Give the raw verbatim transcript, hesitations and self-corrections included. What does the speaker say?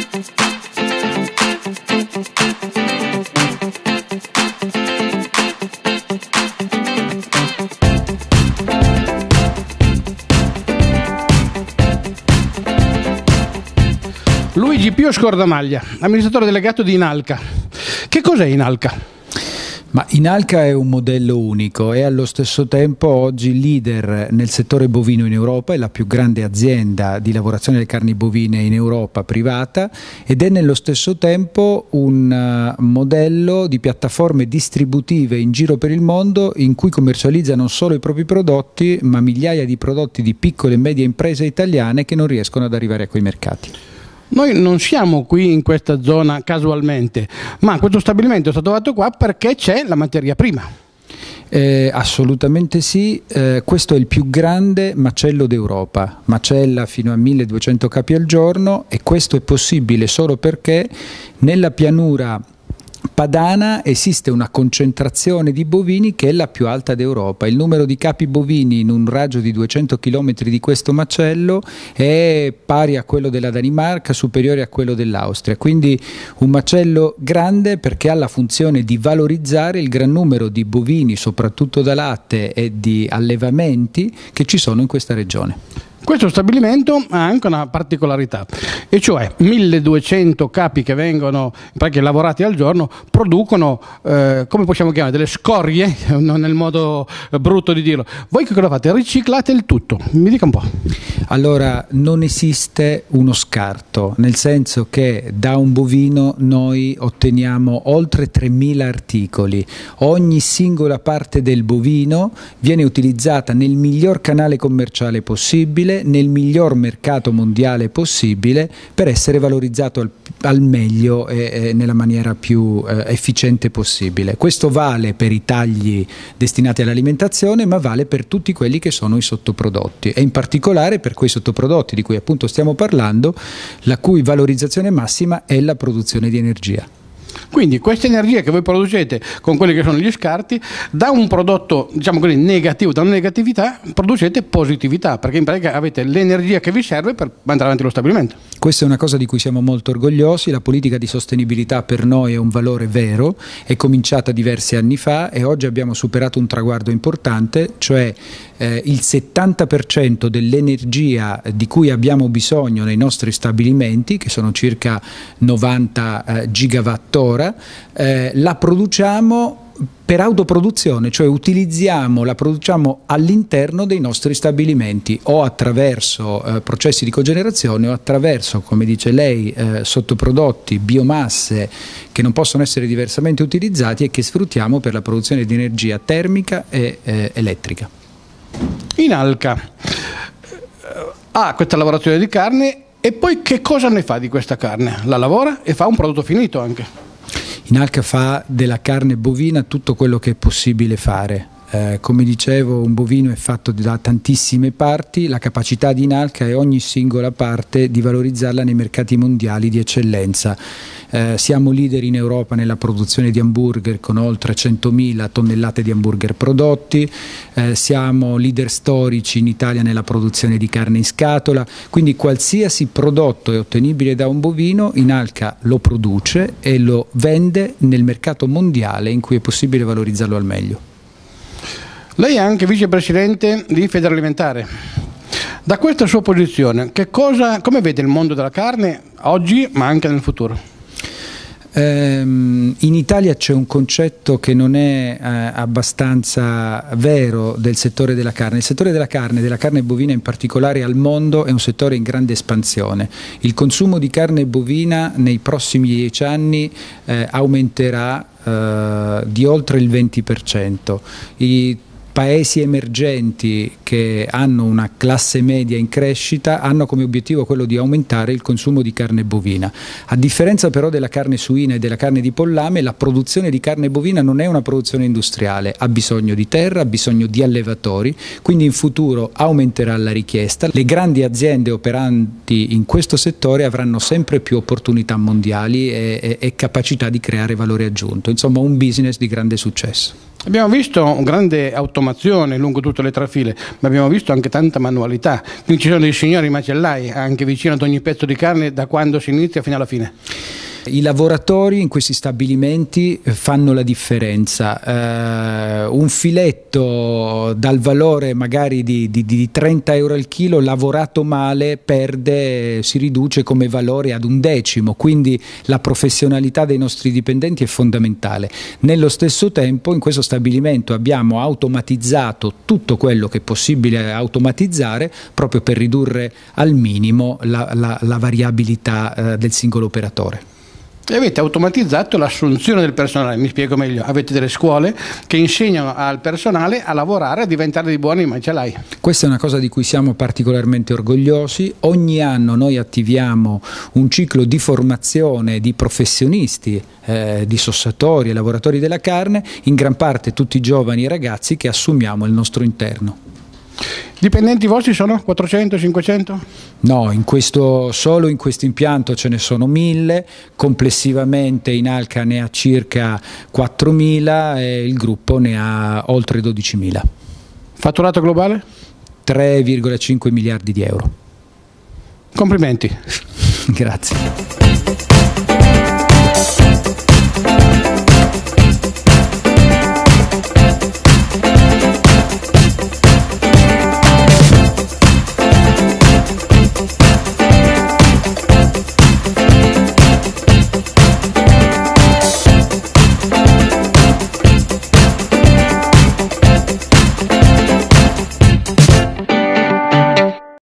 Luigi Pio Scordamaglia, amministratore delegato di Inalca. Che cos'è Inalca? Ma Inalca è un modello unico e allo stesso tempo oggi leader nel settore bovino in Europa, è la più grande azienda di lavorazione delle carni bovine in Europa privata ed è nello stesso tempo un modello di piattaforme distributive in giro per il mondo in cui commercializza non solo i propri prodotti ma migliaia di prodotti di piccole e medie imprese italiane che non riescono ad arrivare a quei mercati. Noi non siamo qui in questa zona casualmente, ma questo stabilimento è stato trovato qua perché c'è la materia prima. Eh, assolutamente sì, eh, questo è il più grande macello d'Europa, macella fino a milleduecento capi al giorno e questo è possibile solo perché nella pianura padana esiste una concentrazione di bovini che è la più alta d'Europa. Il numero di capi bovini in un raggio di duecento chilometri di questo macello è pari a quello della Danimarca, superiore a quello dell'Austria, quindi un macello grande perché ha la funzione di valorizzare il gran numero di bovini, soprattutto da latte e di allevamenti che ci sono in questa regione. Questo stabilimento ha anche una particolarità, e cioè milleduecento capi che vengono perché lavorati al giorno producono, eh, come possiamo chiamare, delle scorie, non nel modo brutto di dirlo. Voi che cosa fate? Riciclate il tutto, mi dica un po'. Allora, non esiste uno scarto, nel senso che da un bovino noi otteniamo oltre tremila articoli. Ogni singola parte del bovino viene utilizzata nel miglior canale commerciale possibile, nel miglior mercato mondiale possibile per essere valorizzato al, al meglio e, e nella maniera più eh, efficiente possibile. Questo vale per i tagli destinati all'alimentazione, ma vale per tutti quelli che sono i sottoprodotti e in particolare per quei sottoprodotti di cui appunto stiamo parlando, la cui valorizzazione massima è la produzione di energia. Quindi questa energia che voi producete con quelli che sono gli scarti, da un prodotto, diciamo così, negativo, da una negatività, producete positività, perché in pratica avete l'energia che vi serve per mandare avanti lo stabilimento. Questa è una cosa di cui siamo molto orgogliosi, la politica di sostenibilità per noi è un valore vero, è cominciata diversi anni fa e oggi abbiamo superato un traguardo importante, cioè eh, il settanta per cento dell'energia di cui abbiamo bisogno nei nostri stabilimenti, che sono circa novanta eh, gigawatt ora, eh, la produciamo per autoproduzione, cioè utilizziamo, la produciamo all'interno dei nostri stabilimenti o attraverso eh, processi di cogenerazione o attraverso, come dice lei, eh, sottoprodotti, biomasse che non possono essere diversamente utilizzati e che sfruttiamo per la produzione di energia termica e eh, elettrica. Inalca ha questa lavorazione di carne e poi che cosa ne fa di questa carne? La lavora e fa un prodotto finito anche. Inalca fa della carne bovina tutto quello che è possibile fare. Eh, come dicevo, un bovino è fatto da tantissime parti, la capacità di Inalca è ogni singola parte di valorizzarla nei mercati mondiali di eccellenza. Eh, siamo leader in Europa nella produzione di hamburger con oltre centomila tonnellate di hamburger prodotti, eh, siamo leader storici in Italia nella produzione di carne in scatola, quindi qualsiasi prodotto è ottenibile da un bovino, Inalca lo produce e lo vende nel mercato mondiale in cui è possibile valorizzarlo al meglio. Lei è anche vicepresidente di Federalimentare. Da questa sua posizione, che cosa, come vede il mondo della carne oggi ma anche nel futuro? In Italia c'è un concetto che non è eh, abbastanza vero del settore della carne. Il settore della carne, della carne bovina in particolare al mondo, è un settore in grande espansione. Il consumo di carne bovina nei prossimi dieci anni eh, aumenterà eh, di oltre il venti per cento. I Paesi emergenti che hanno una classe media in crescita hanno come obiettivo quello di aumentare il consumo di carne bovina. A differenza però della carne suina e della carne di pollame, la produzione di carne bovina non è una produzione industriale, ha bisogno di terra, ha bisogno di allevatori, quindi in futuro aumenterà la richiesta. Le grandi aziende operanti in questo settore avranno sempre più opportunità mondiali e, e, e capacità di creare valore aggiunto, insomma un business di grande successo. Abbiamo visto una grande automazione lungo tutte le trafile, ma abbiamo visto anche tanta manualità. Quindi ci sono dei signori macellai anche vicino ad ogni pezzo di carne da quando si inizia fino alla fine. I lavoratori in questi stabilimenti fanno la differenza. Eh, un filetto dal valore magari di, di, di trenta euro al chilo lavorato male perde, si riduce come valore ad un decimo, quindi la professionalità dei nostri dipendenti è fondamentale. Nello stesso tempo in questo stabilimento abbiamo automatizzato tutto quello che è possibile automatizzare proprio per ridurre al minimo la, la, la variabilità eh, del singolo operatore. E avete automatizzato l'assunzione del personale, mi spiego meglio, avete delle scuole che insegnano al personale a lavorare, a diventare dei buoni macellai. Questa è una cosa di cui siamo particolarmente orgogliosi. Ogni anno noi attiviamo un ciclo di formazione di professionisti, eh, di sossatori e lavoratori della carne, in gran parte tutti giovani e ragazzi che assumiamo al nostro interno. Dipendenti vostri sono quattrocento cinquecento? No, in questo, solo in questo impianto ce ne sono mille, complessivamente in Alca ne ha circa quattromila e il gruppo ne ha oltre dodicimila. Fatturato globale? tre virgola cinque miliardi di euro. Complimenti. Grazie.